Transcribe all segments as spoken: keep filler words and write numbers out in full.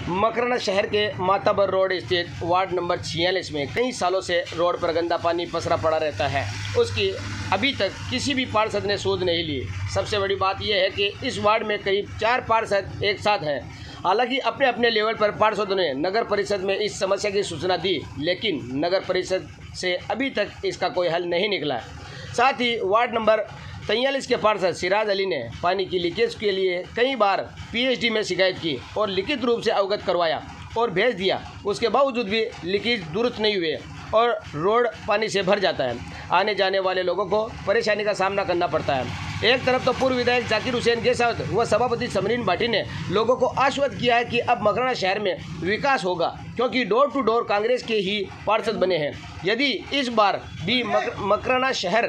मकराना शहर के माताबर रोड स्थित वार्ड नंबर छियालीस में कई सालों से रोड पर गंदा पानी पसरा पड़ा रहता है। उसकी अभी तक किसी भी पार्षद ने सूद नहीं ली। सबसे बड़ी बात यह है कि इस वार्ड में करीब चार पार्षद एक साथ हैं। हालांकि अपने अपने लेवल पर पार्षदों ने नगर परिषद में इस समस्या की सूचना दी, लेकिन नगर परिषद से अभी तक इसका कोई हल नहीं निकला। साथ ही वार्ड नंबर तैंतालीस के पार्षद सिराज अली ने पानी की लीकेज के लिए कई बार पीएचडी में शिकायत की और लिखित रूप से अवगत करवाया और भेज दिया। उसके बावजूद भी लीकेज दुरुस्त नहीं हुए और रोड पानी से भर जाता है। आने जाने वाले लोगों को परेशानी का सामना करना पड़ता है। एक तरफ तो पूर्व विधायक जाकिर हुसैन गेसावत व सभापति समरीन भाटी ने लोगों को आश्वस्त किया है कि अब मकराना शहर में विकास होगा, क्योंकि डोर टू डोर कांग्रेस के ही पार्षद बने हैं। यदि इस बार भी मकराना शहर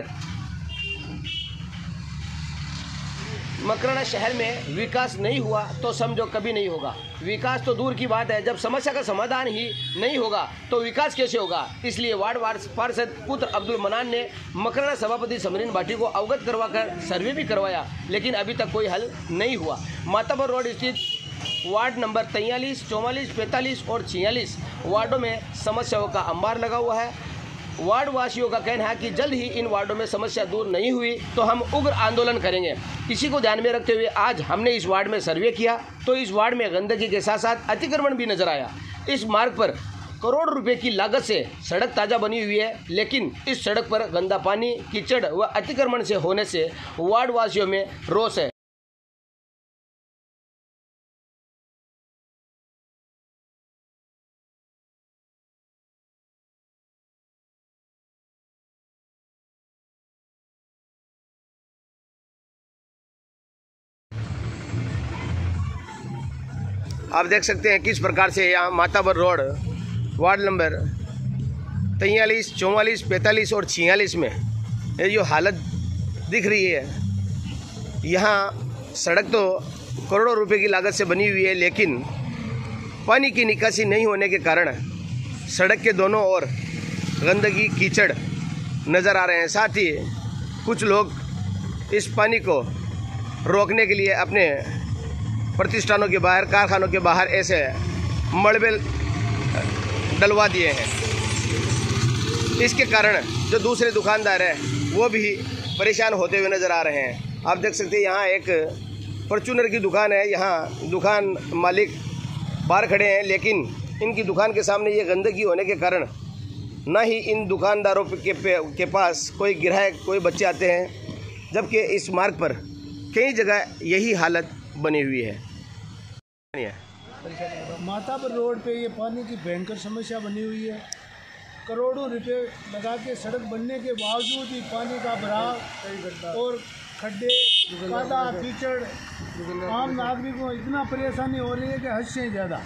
मकराना शहर में विकास नहीं हुआ तो समझो कभी नहीं होगा। विकास तो दूर की बात है, जब समस्या का समाधान ही नहीं होगा तो विकास कैसे होगा। इसलिए वार्ड वार्ड पार्षद पुत्र अब्दुल मनान ने मकराना सभापति समरीन भाटी को अवगत करवाकर सर्वे भी करवाया, लेकिन अभी तक कोई हल नहीं हुआ। माताबर रोड स्थित वार्ड नंबर तैंतालीस, चौवालीस, पैंतालीस और छियालीस वार्डों में समस्याओं का अंबार लगा हुआ है। वार्ड वासियों का कहना है कि जल्द ही इन वार्डों में समस्या दूर नहीं हुई तो हम उग्र आंदोलन करेंगे। इसी को ध्यान में रखते हुए आज हमने इस वार्ड में सर्वे किया तो इस वार्ड में गंदगी के साथ साथ अतिक्रमण भी नजर आया। इस मार्ग पर करोड़ रुपए की लागत से सड़क ताज़ा बनी हुई है, लेकिन इस सड़क पर गंदा पानी, कीचड़ व अतिक्रमण से होने से वार्ड वासियों में रोष है। आप देख सकते हैं किस प्रकार से यहाँ माताबर रोड वार्ड नंबर तैंतालीस, चौवालीस, पैंतालीस और छियालीस में ये जो हालत दिख रही है। यहाँ सड़क तो करोड़ों रुपए की लागत से बनी हुई है, लेकिन पानी की निकासी नहीं होने के कारण सड़क के दोनों ओर गंदगी, कीचड़ नज़र आ रहे हैं। साथ ही कुछ लोग इस पानी को रोकने के लिए अपने प्रतिष्ठानों के बाहर, कारखानों के बाहर ऐसे मलबे डलवा दिए हैं। इसके कारण जो दूसरे दुकानदार हैं वो भी परेशान होते हुए नज़र आ रहे हैं। आप देख सकते हैं यहाँ एक फॉर्च्यूनर की दुकान है। यहाँ दुकान मालिक बाहर खड़े हैं, लेकिन इनकी दुकान के सामने ये गंदगी होने के कारण ना ही इन दुकानदारों के, के पास कोई ग्राहक, कोई बच्चे आते हैं, जबकि इस मार्ग पर कई जगह यही हालत बनी हुई है। माताबर रोड पे ये पानी की भयंकर समस्या बनी हुई है। करोड़ों रुपए लगा के सड़क बनने के बावजूद ही पानी का भराव और खड्डे, कादा, कीचड़, आम नागरिकों को इतना परेशानी हो रही है कि हद से ज़्यादा।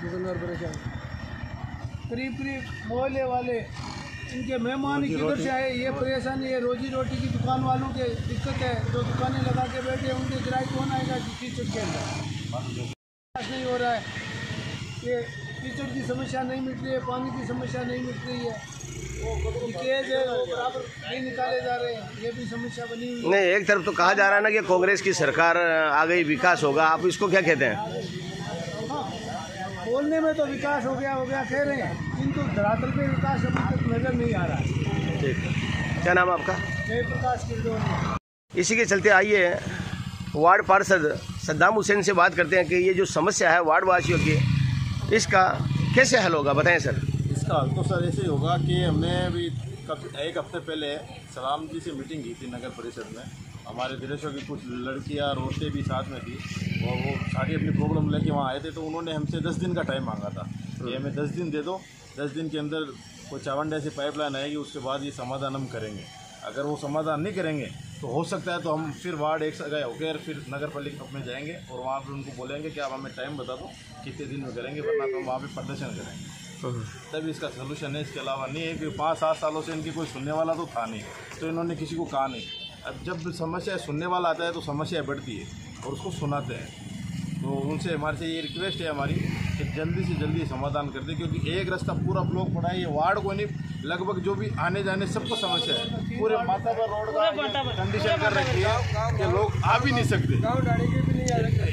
करीब करीब मोहल्ले वाले, इनके मेहमान किधर से आए, ये परेशानी है। रोजी रोटी की दुकान वालों के दिक्कत है, जो दुकानें लगा के बैठे हैं उनके ग्राहक कौन आएगा कीचड़ के अंदर। नहीं हो रहा है, ये कीचड़ की समस्या नहीं मिट रही है, पानी की समस्या नहीं मिट रही है, लीकेज है वो बराबर नहीं निकाले जा रहे हैं, ये भी समस्या बनी हुई है। नहीं, एक तरफ तो कहा जा रहा है ना कि कांग्रेस की सरकार आ गई, विकास होगा, आप इसको क्या कहते हैं? हाँ, बोलने में तो विकास हो गया हो गया कह रहे हैं, किंतु धरातल पे विकास अभी तक नजर नहीं आ रहा है। ठीक है, क्या नाम आपका? जयप्रकाश किरदोनी। इसी के चलते आइए वार्ड पार्षद सद्दाम हुसैन से बात करते हैं कि ये जो समस्या है वार्ड वासियों की, इसका कैसे हल होगा, बताएं सर। इसका हल तो सर ऐसे ही होगा कि हमने अभी एक हफ्ते पहले सलाम जी से मीटिंग की थी नगर परिषद में। हमारे देशों की कुछ लड़कियां और औरतें भी साथ में थी और वो सारी अपनी प्रॉब्लम लेके वहाँ आए थे। तो उन्होंने हमसे दस दिन का टाइम मांगा था कि हमें दस दिन दे दो, दस दिन के अंदर कोई चावंडे से पाइपलाइन आएगी, उसके बाद ये समाधान हम करेंगे। अगर वो समाधान नहीं करेंगे तो हो सकता है तो हम फिर वार्ड एक जगह होकर फिर नगर पालिका में जाएंगे और वहाँ पर उनको बोलेंगे कि आप हमें टाइम बता दो कितने दिन में करेंगे, वरना तो हम वहाँ पर प्रदर्शन करेंगे। तभी इसका सलूशन है, इसके अलावा नहीं है कि पाँच सात सालों से इनकी कोई सुनने वाला तो था नहीं, तो इन्होंने किसी को कहा नहीं। अब जब समस्या सुनने वाला आता है तो समस्या बढ़ती है और उसको सुनाते हैं। तो उनसे हमारे से ये रिक्वेस्ट है हमारी कि जल्दी से जल्दी समाधान कर दे, क्योंकि एक रास्ता पूरा ब्लॉक पड़ा है। ये वार्ड को नहीं, लगभग जो भी आने जाने सबको समस्या है। पूरे माताबर रोड का कंडीशन कर रखी है कि लोग आ भी नहीं सकते।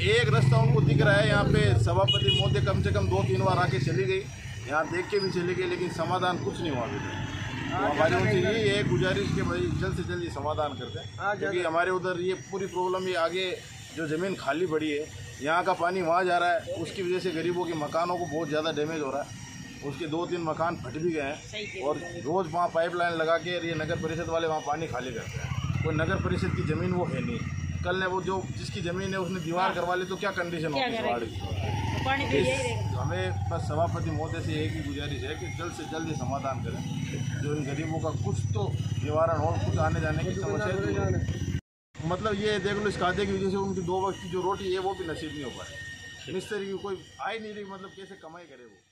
एक रास्ता उनको दिख रहा है, यहाँ पे सभापति महोदय कम से कम दो तीन बार आके चली गई, यहाँ देख के भी चली गई, लेकिन समाधान कुछ नहीं हुआ अभी तक। तो हमारे उनसे यही है गुजारिश कि भाई जल्द से जल्द ये समाधान करते हैं, क्योंकि हमारे उधर ये पूरी प्रॉब्लम ये आगे जो ज़मीन खाली पड़ी है, यहाँ का पानी वहाँ जा रहा है, उसकी वजह से गरीबों के मकानों को बहुत ज़्यादा डैमेज हो रहा है। उसके दो तीन मकान फट भी गए हैं और रोज़ वहाँ पाइपलाइन लगा के ये नगर परिषद वाले वहाँ पानी खाली करते हैं। कोई नगर परिषद की ज़मीन वो है नहीं, कल ने वो जो जिसकी ज़मीन है उसने दीवार करवा ली तो क्या कंडीशन होगी इस वार्ड की। हमें बस सभापति महोदय से एक ही गुजारिश है कि जल्द से जल्द ये समाधान करें, जो इन गरीबों का कुछ तो निवारण हो, कुछ आने जाने की समस्या। मतलब ये देख लो, इस खाते की वजह से उनकी दो वक्त की जो रोटी है वो भी नसीब नहीं हो पाए। मिस्त्री की कोई आय नहीं रही, मतलब कैसे कमाई करे वो।